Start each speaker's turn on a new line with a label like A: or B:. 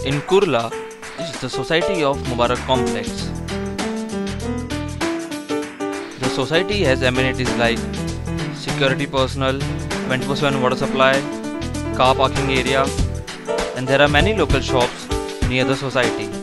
A: in Kurla is the Society of Mubarak Complex. The society has amenities like security personnel, 24/7 water supply, car parking area, and there are many local shops near the society.